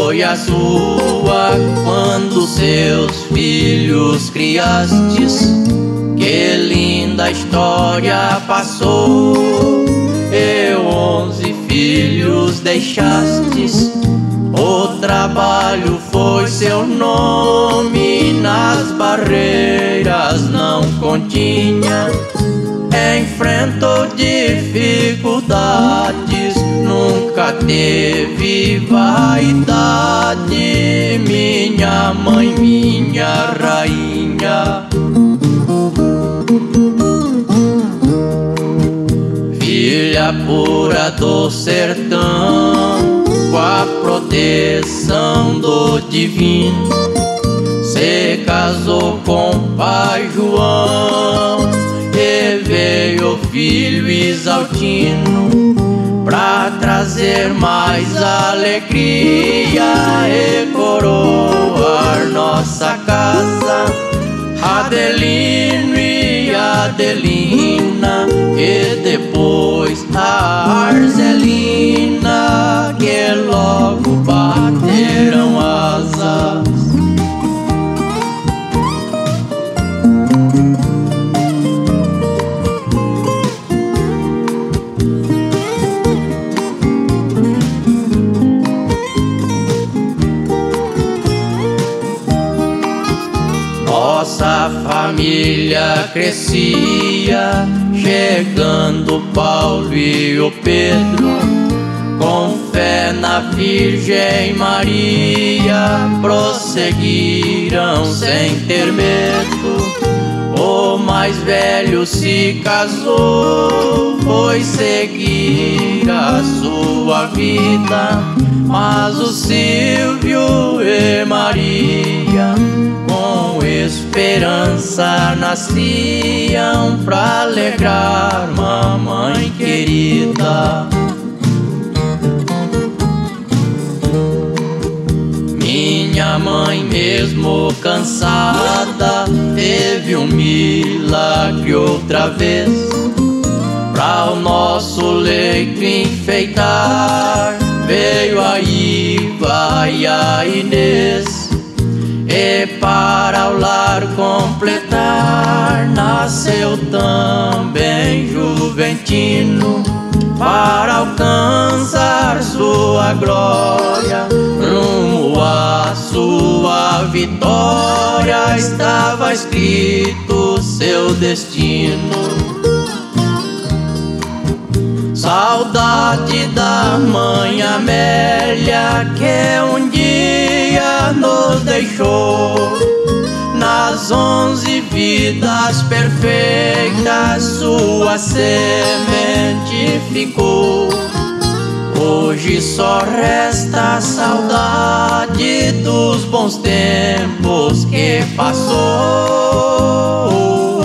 foi a sua quando seus filhos criastes? Que linda história passou. E 11 filhos deixastes. O trabalho foi seu nome, nas barreiras não continha. Enfrentou dificuldades, nunca teve vaidade. Minha mãe, minha rainha. Filha pura do sertão, com a proteção do divino, se casou com pai João e veio o filho Isaltino, pra trazer mais alegria e coroar nossa casa. Adelino e Adelina, e depois a Arzelina, que logo bateram asas. Nossa família crescia, chegando Paulo e o Pedro, com fé na Virgem Maria, prosseguiram sem ter medo. O mais velho se casou, foi seguir a sua vida, mas o Silvio e Maria com esperança nasciam pra alegrar mamãe querida. Minha mãe, mesmo cansada, teve um milagre outra vez, pra o nosso leito enfeitar. Veio a Iva e a Inês, e para o lar completar, nasceu também Juventino, para alcançar sua glória. Rumo à sua vitória estava escrito seu destino. Saudade da mãe Amélia, que um dia nos deixou. Nas 11 vidas perfeitas sua semente ficou. Hoje só resta a saudade dos bons tempos que passou.